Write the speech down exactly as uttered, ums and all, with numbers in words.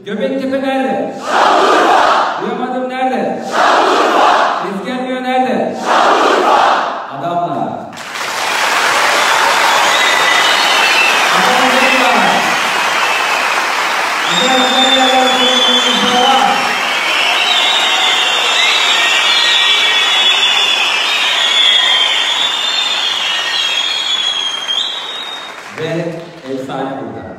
Göbektepe nerede? Şanlıurfa! Duyamadım nerede? Şanlıurfa! Ses gelmiyor nerede? Şanlıurfa! Adamlar. Ve efsane burada.